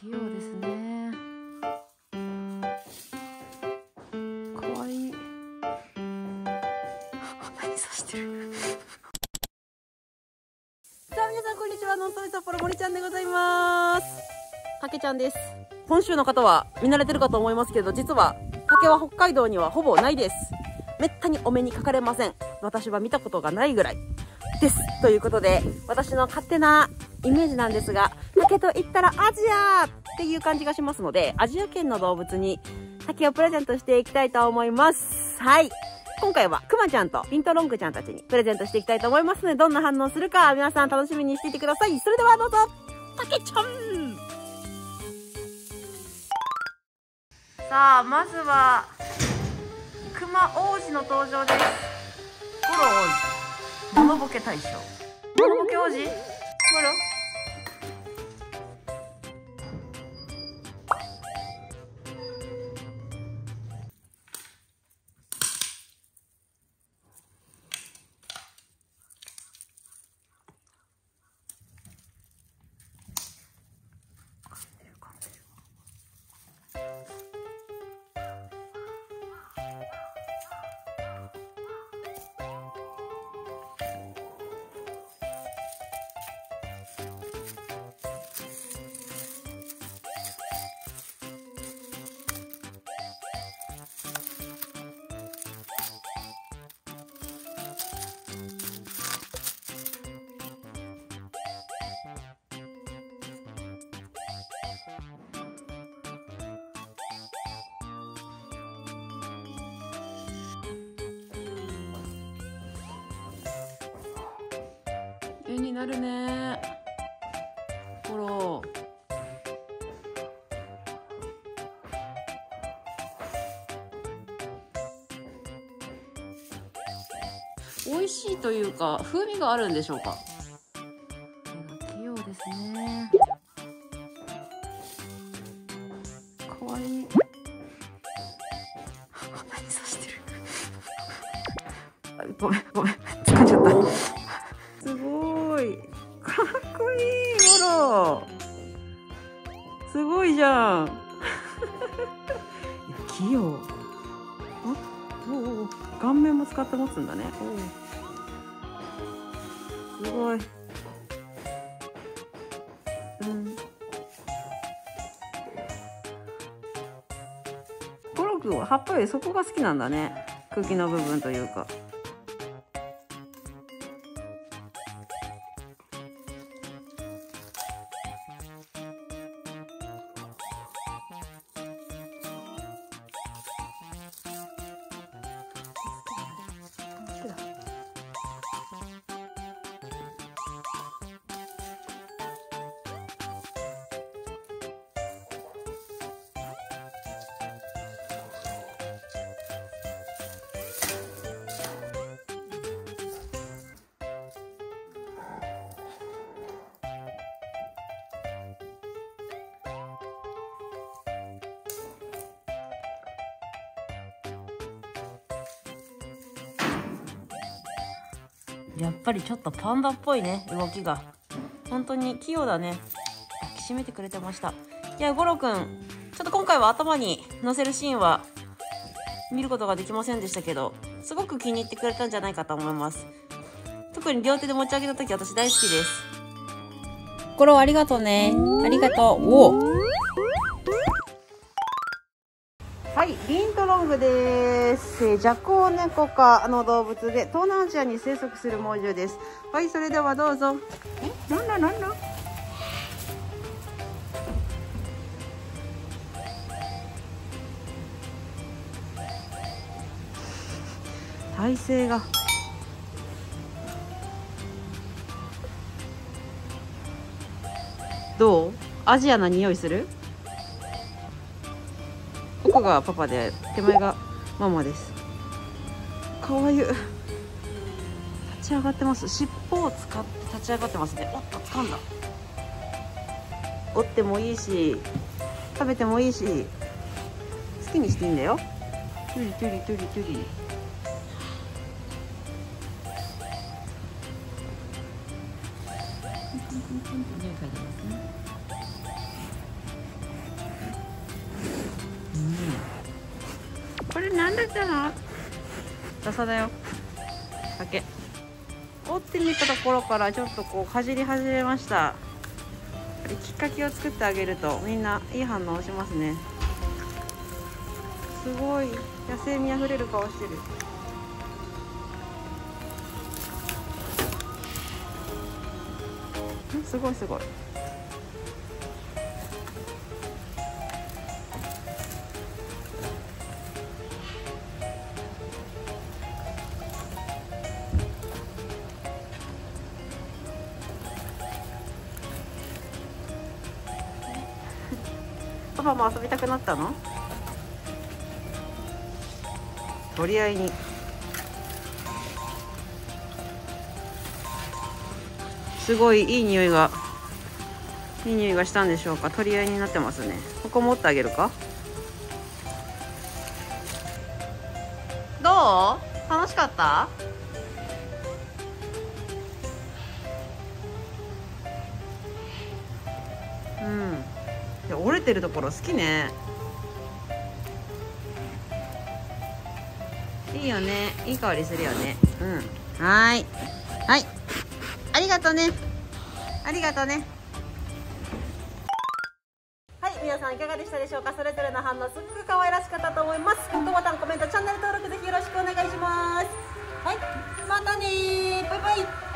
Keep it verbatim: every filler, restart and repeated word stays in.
器用ですね。かわいい。何さしてる。さあ皆さんこんにちは、ノンストレス札幌森ちゃんでございます。たけちゃんです。本州の方は見慣れてるかと思いますけど、実は竹は北海道にはほぼないです。めったにお目にかかれません。私は見たことがないぐらいです。ということで、私の勝手なイメージなんですが、竹と言ったらアジアっていう感じがしますので、アジア圏の動物に竹をプレゼントしていきたいと思います。はい。今回はクマちゃんとピントロングちゃんたちにプレゼントしていきたいと思いますので、どんな反応するか皆さん楽しみにしていてください。それではどうぞ、たけちゃん。さあ、まずはクマ王子の登場です。ゴロ王子、モノボケ大賞、モノボケ王子、ゴロ。絵になるね。ほら。美味しいというか風味があるんでしょうか。手が器用ですね。かわいい。何さしてる。ごめんごめん、疲れちゃった。すごいかっこいい。ほら、すごいじゃん。いや、器用。おおお、顔面も使って持つんだね。おお、すごい。うん。ゴロ君は葉っぱよりそこが好きなんだね。茎の部分というか。やっぱりちょっとパンダっぽいね、動きが。本当に器用だね。抱きしめてくれてました。いや、ゴロくん、ちょっと今回は頭に乗せるシーンは見ることができませんでしたけど、すごく気に入ってくれたんじゃないかと思います。特に両手で持ち上げた時、私大好きです。ゴロありがとうね。ありがとう。おお。はい、ビントロングです。ジャコウネコ科の動物で東南アジアに生息する猛獣です。はい、それではどうぞ。え、なんだなんだ。体勢が。どう？アジアな匂いする？奥がパパで手前がママです。かわゆ立ち上がってます。尻尾を使って立ち上がってますね。おっと、掴んだ。折ってもいいし食べてもいいし好きにしていいんだよ。トゥリトゥリトゥリトゥリ。匂い嗅いでますね。 なんだったの？笹だよ。竹。折ってみたところからちょっとこうかじり始めました。きっかけを作ってあげるとみんないい反応しますね。すごい野生味あふれる顔してる。すごいすごい。パパも遊びたくなったの？取り合いに。すごいいい匂いがいい匂いがしたんでしょうか。取り合いになってますね。ここ持ってあげるか。どう？楽しかった？うん。いや、折れてるところ好きね。いいよね。いい香りするよね。うん。はーい。はい。ありがとうね。ありがとうね。はい、皆さんいかがでしたでしょうか。それぞれの反応すっごく可愛らしかったと思います。グッドボタン、コメント、チャンネル登録ぜひよろしくお願いします。はい、またねー。バイバイ。